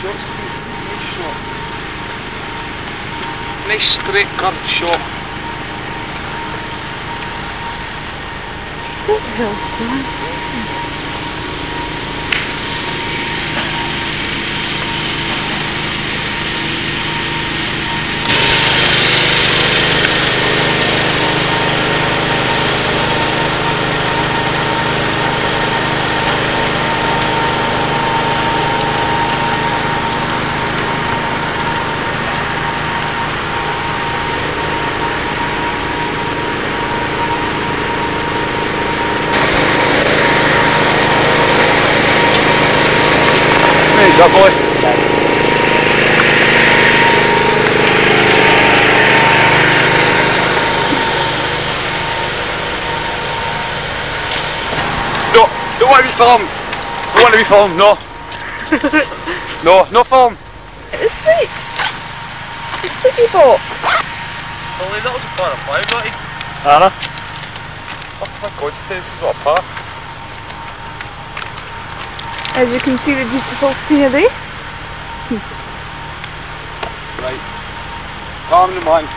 shot, Steve. Nice shot. Nice straight curved shot. What the hell's going on? What's up, boy? No, don't want to be filmed. Don't want to be filmed, no. No film. It's sweets. It's sweetie box. Ollie, that was a par of 5, right? Anna? Oh my god, this is not a par. As you can see the beautiful scenery. Right. Calm the mind.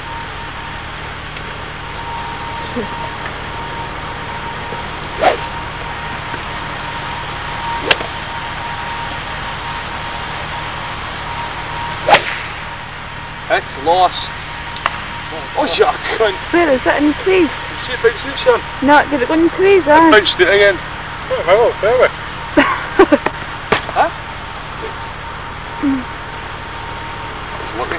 It's lost. Oh, you cunt. Where is it? In the trees? See it bouncing it, Sean? No, did it go in the trees? It bounced it again. Oh, fairway. Huh? Lucky.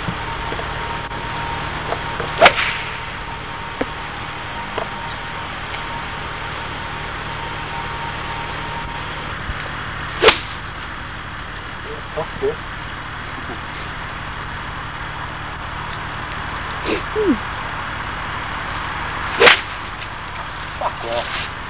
Okay. Fuck off.